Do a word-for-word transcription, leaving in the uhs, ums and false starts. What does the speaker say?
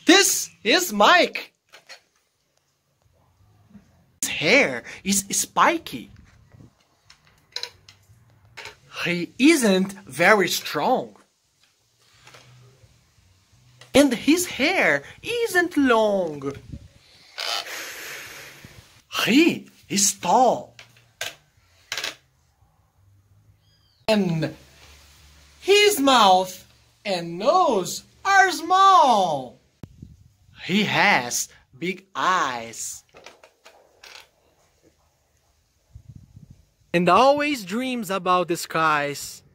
This is Mike. His hair is spiky. He isn't very strong. And his hair isn't long. He is tall. And his mouth and nose are small. He has big eyes. And always dreams about the skies.